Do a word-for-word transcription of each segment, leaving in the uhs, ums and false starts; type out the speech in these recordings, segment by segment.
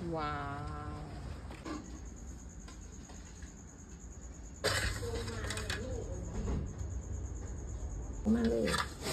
ว้าวมาเลย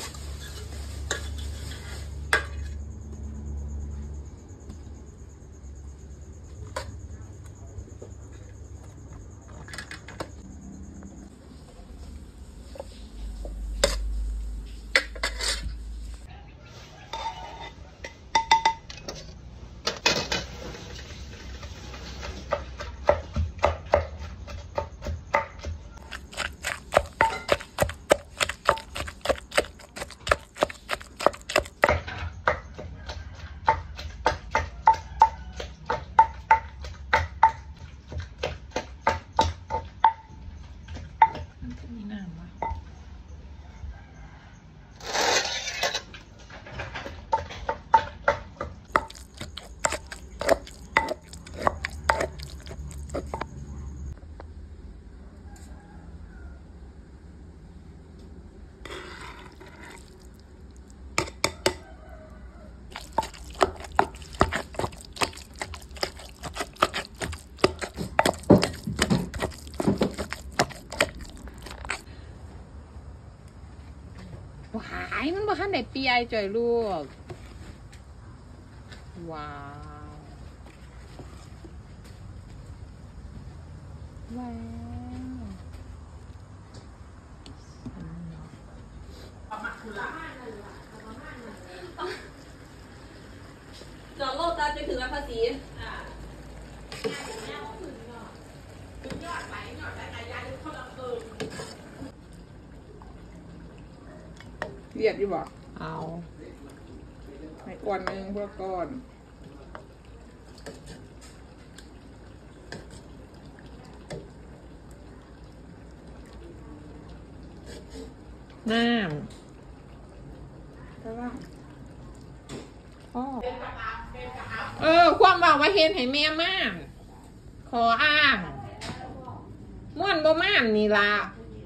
หายมันบ่ทันได้เปียจ่อยลูกว้าวว้าวจอดโลดตาจะถึงอันภาษีเรียดอยู่บ่เอาให้ก้อนนึงเพื่อก้อนน้ำใช่ป่ะพ่อเออความว่าว่าเห็นให้แม่ม่านขออ้างม่วนบ่ม่านนี่ล่ะ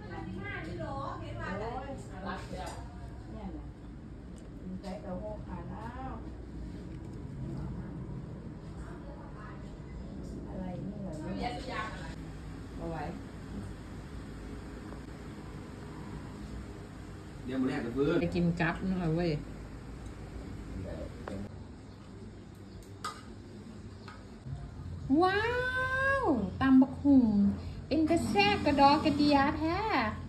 เดี๋ยวมาแรกกับเพื่อนไปกินกับนั่นแหละเว้ยว้าวตำบักหุ่งเป็นกระแซกกระดอกกระเดียแท้